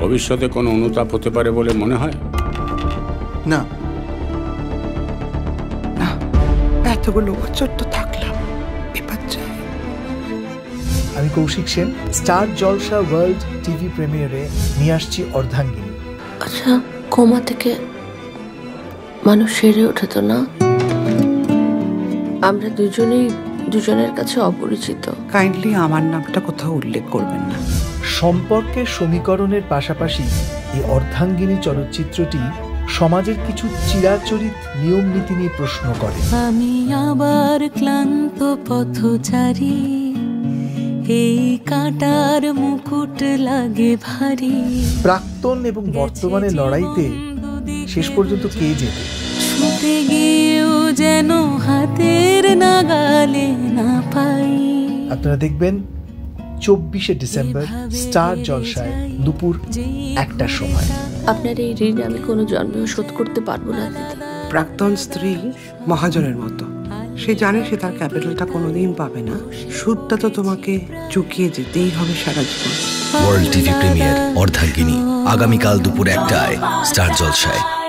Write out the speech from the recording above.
ভবিষ্যতে কোনো অনুতাপ হতে পারে বলে মনে হয়? না না, এতগুলো বছর তো থাকলাম, এবার চাই। আমি কৌশিক সেন, স্টার জলসা ওয়ার্ল্ড টিভি প্রিমিয়ারে নিয়ে আসছি অর্ধাঙ্গিনী। আচ্ছা, কোমা থেকে মানুষ সেরে ওঠে তো না? আমরা দুজনেই দুজনের কাছে অপরিচিত। কাইন্ডলি আমার নামটা কোথাও উল্লেখ করবেন না। সম্পর্কের সমীকরণের পাশাপাশি এই অর্ধাঙ্গিনী চলচ্চিত্রটি সমাজের কিছু চিরাচরিত নিয়ম নীতি নিয়ে প্রশ্ন করে। আমি আবার ক্লান্ত পথচারী, এই কাঁটার মুকুট লাগে ভারী। প্রাক্তন এবং বর্তমানের লড়াইতে শেষ পর্যন্ত কে জেতে? ছুটে গিয়েও যেন হাতের নাগালে না পাই। আপনারা দেখবেন 24শে ডিসেম্বর স্টার জলসায় দুপুর 1টার সময়। আপনার এই ঋণ আমি কোনো জন্মেও শোধ করতে পারবো না দিদি। প্রাক্তন স্ত্রী মহাজনের মতো, সে জানে সে তার ক্যাপিটালটা কোনোদিন পাবে না। সুদটা তো তোমাকে চুকিয়ে যেতেই হবে সারা জীবন। ওয়ার্ল্ড টিভি প্রিমিয়ার অর্ধাঙ্গিনী আগামীকাল দুপুর 1টায় স্টার জলসায়।